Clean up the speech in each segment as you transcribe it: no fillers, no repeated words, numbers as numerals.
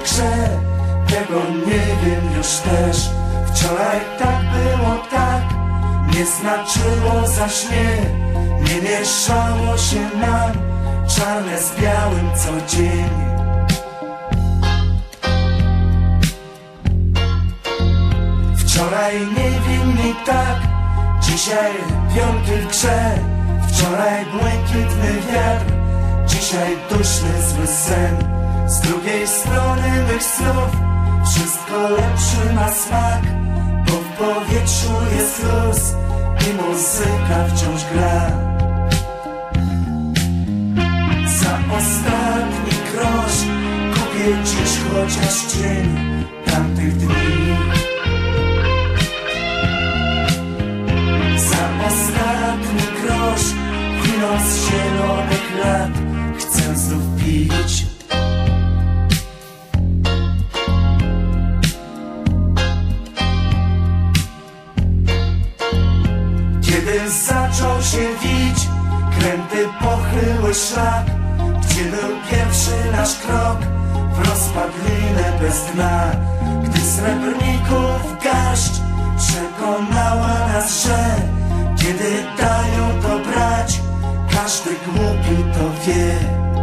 grze, tego nie wiem już też. Wczoraj tak było, tak nie znaczyło zaś nie mieszało się nam czarne z białym co dzień. Wczoraj niewinni tak, dzisiaj piąty w grze. Wczoraj błękitny wiatr, dzisiaj duszny zły sen. Z drugiej strony mych snów wszystko lepszy ma smak, bo w powietrzu jest luz i muzyka wciąż gra. Za ostatni grosz kupię dziś chociaż cień tamtych dni. Za ostatni grosz wino z zielonych lat chcę znów pić. Kiedy zaczął się wić kręty pochyły szlak, gdzie był pierwszy nasz krok w rozpadlinę bez dna, gdy srebrników garść przekonała nas, że kiedy dają to brać, każdy głupi to wie.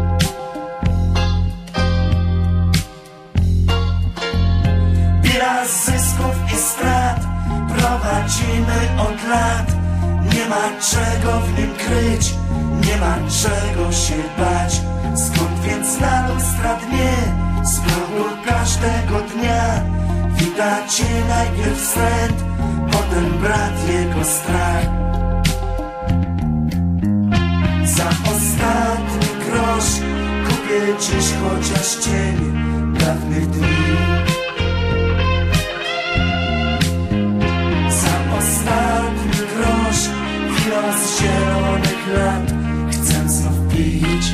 Bilans zysków i strat prowadzimy od lat. Nie ma czego w nim kryć, nie ma czego się bać. Skąd więc na lustra dnie, z progu każdego dnia witacie najpierw wstręt, potem brat jego strach. Za ostatni grosz kupię dziś chociaż cień dawnych dni. Za ostatni grosz wino z zielonych lat chcę znów pić.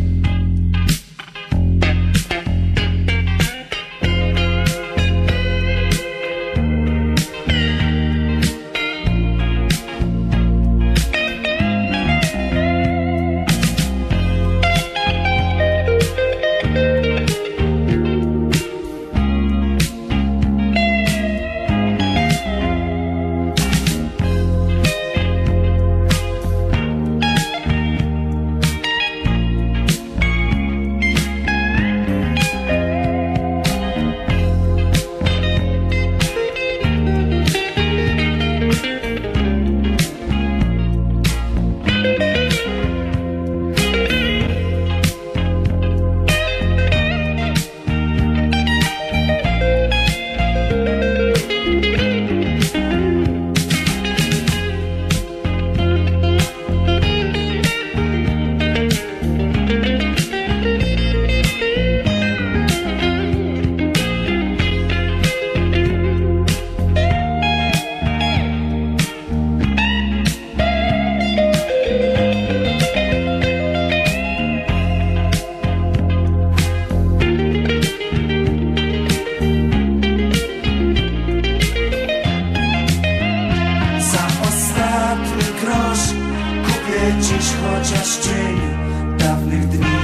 Dziś chociaż cień dawnych dni.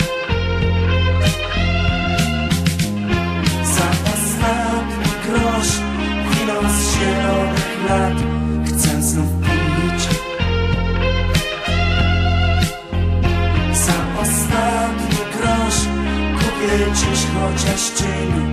Za ostatni grosz wino z zielonych lat chcę znów pić. Za ostatni grosz kupię dziś chociaż cień